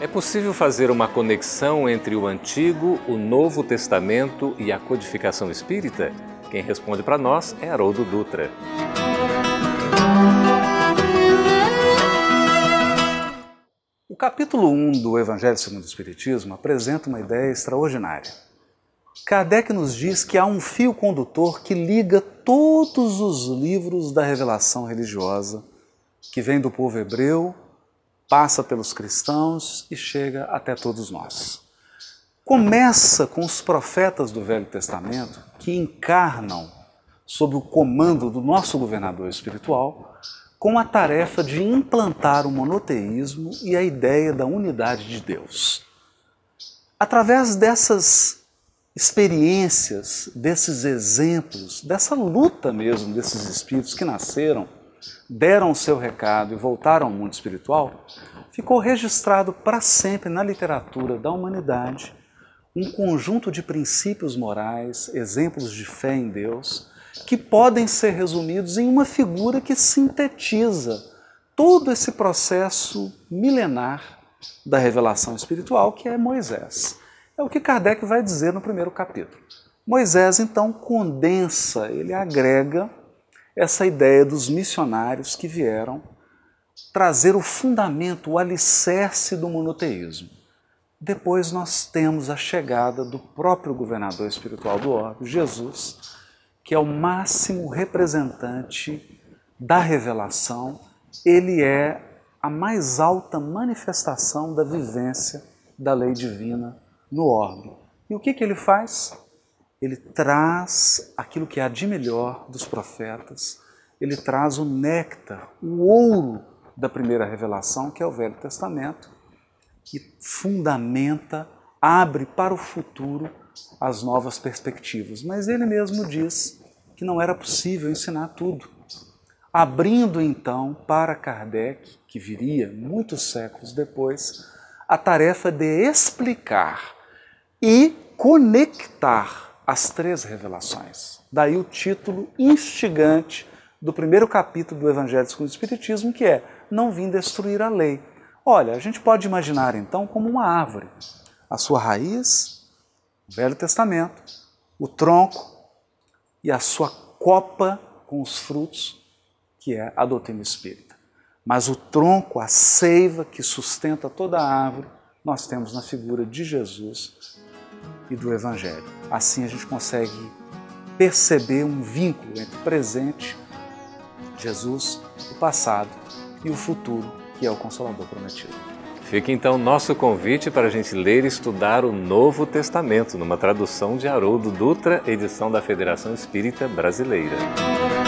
É possível fazer uma conexão entre o Antigo, o Novo Testamento e a codificação espírita? Quem responde para nós é Haroldo Dutra. O capítulo 1 do Evangelho segundo o Espiritismo apresenta uma ideia extraordinária. Kardec nos diz que há um fio condutor que liga todos os livros da revelação religiosa, que vem do povo hebreu, passa pelos cristãos e chega até todos nós. Começa com os profetas do Velho Testamento, que encarnam, sob o comando do nosso governador espiritual, com a tarefa de implantar o monoteísmo e a ideia da unidade de Deus. Através dessas experiências, desses exemplos, dessa luta mesmo desses espíritos que nasceram, deram o seu recado e voltaram ao mundo espiritual, ficou registrado para sempre na literatura da humanidade um conjunto de princípios morais, exemplos de fé em Deus, que podem ser resumidos em uma figura que sintetiza todo esse processo milenar da revelação espiritual, que é Moisés. É o que Kardec vai dizer no primeiro capítulo. Moisés, então, condensa, ele agrega essa ideia dos missionários que vieram trazer o fundamento, o alicerce do monoteísmo. Depois nós temos a chegada do próprio governador espiritual do orbe, Jesus, que é o máximo representante da revelação. Ele é a mais alta manifestação da vivência da lei divina no orbe. E o que ele faz? Ele traz aquilo que há de melhor dos profetas, ele traz o néctar, o ouro da primeira revelação, que é o Velho Testamento, que fundamenta, abre para o futuro as novas perspectivas. Mas ele mesmo diz que não era possível ensinar tudo, abrindo então para Kardec, que viria muitos séculos depois, a tarefa de explicar e conectar as três revelações. Daí o título instigante do primeiro capítulo do Evangelho segundo o Espiritismo, que é Não vim destruir a lei. Olha, a gente pode imaginar então como uma árvore. A sua raiz, o Velho Testamento, o tronco e a sua copa com os frutos, que é a doutrina espírita. Mas o tronco, a seiva que sustenta toda a árvore, nós temos na figura de Jesus e do Evangelho. Assim a gente consegue perceber um vínculo entre o presente, Jesus, o passado e o futuro, que é o Consolador prometido. Fica então nosso convite para a gente ler e estudar o Novo Testamento, numa tradução de Haroldo Dutra, edição da Federação Espírita Brasileira.